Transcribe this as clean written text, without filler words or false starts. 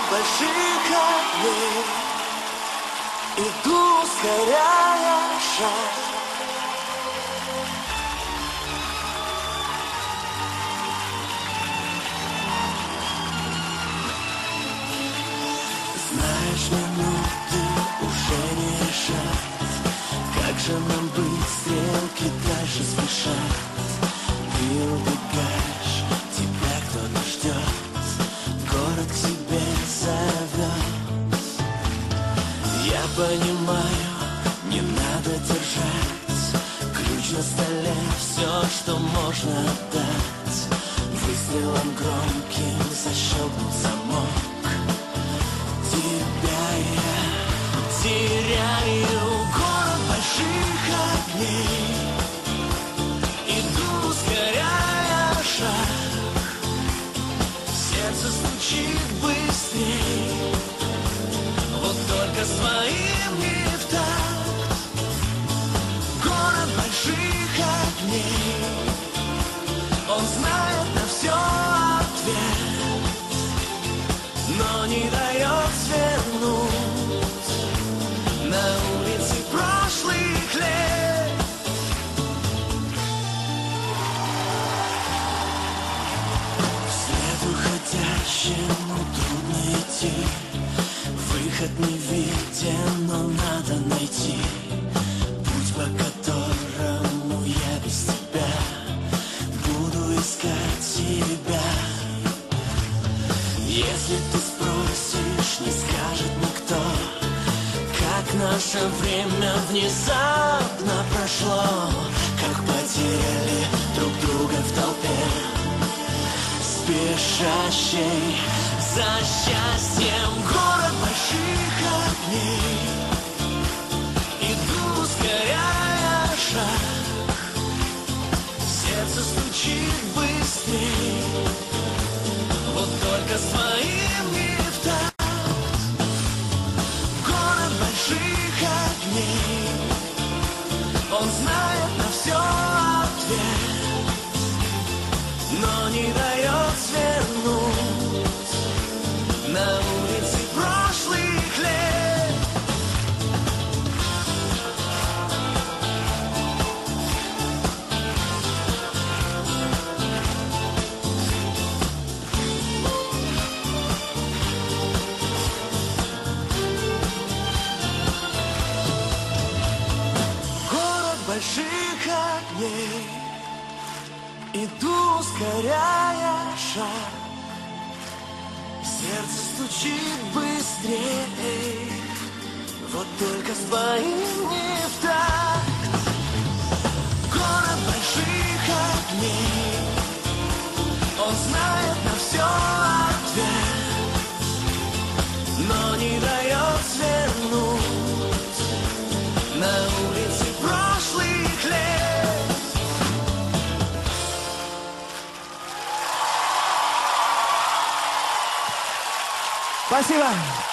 больших огней, иду, ускоряя шаг. Знаешь, минуты уже не решат, как же нам быть, стрелки дальше спешат. Ты убегаешь, тебя кто-то ждет, город к себе зовет. Я понимаю, не надо держать ключ на столе, все, что можно отдать. Выстрелом громким защелкнут замок. Тебя я теряю, город больших огней, иду, ускоряя шаг. Сердце стучит быстрей, вот только своим не в такт. Город больших огней, он знает на все ответ, но не дает свернуть на улице прошлых лет. Вслед уходящему трудно идти, выход не виден, но надо найти путь, по которому я без тебя буду искать себя. Если ты спросишь, не скажет никто, как наше время внезапно прошло, как потеряли друг друга в толпе, спешащей за счастьем. Город больших огней, иду, ускоряя шаг. Сердце стучит быстрей, вот только своим не в такт. Город больших огней, он знает на все ответ, но не дает свернуть на улице прошлых лет. Больших огней, иду, ускоряя шаг. Сердце стучит быстрее, вот только с твоим не в такт. Город больших огней, он знает на все ответ, но не дает свернуть на улице прошлых лет. Спасибо.